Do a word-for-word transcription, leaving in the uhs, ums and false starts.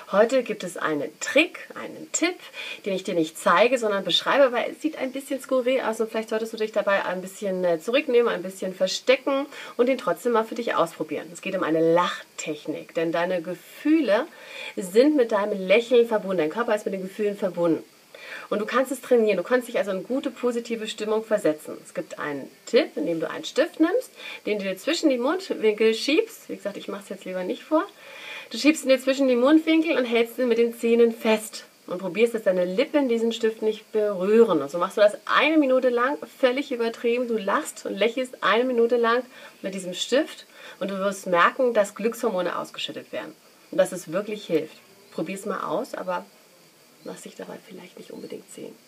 Heute gibt es einen Trick, einen Tipp, den ich dir nicht zeige, sondern beschreibe, weil es sieht ein bisschen skurril aus und vielleicht solltest du dich dabei ein bisschen zurücknehmen, ein bisschen verstecken und ihn trotzdem mal für dich ausprobieren. Es geht um eine Lachtechnik, denn deine Gefühle sind mit deinem Lächeln verbunden. Dein Körper ist mit den Gefühlen verbunden. Und du kannst es trainieren. Du kannst dich also in gute, positive Stimmung versetzen. Es gibt einen Tipp, indem du einen Stift nimmst, den du dir zwischen die Mundwinkel schiebst. Wie gesagt, ich mache es jetzt lieber nicht vor. Du schiebst ihn dir zwischen die Mundwinkel und hältst ihn mit den Zähnen fest. Und probierst, dass deine Lippen diesen Stift nicht berühren. Und so machst du das eine Minute lang, völlig übertrieben. Du lachst und lächelst eine Minute lang mit diesem Stift. Und du wirst merken, dass Glückshormone ausgeschüttet werden. Und dass es wirklich hilft. Probier es mal aus, aber lass dich dabei vielleicht nicht unbedingt sehen.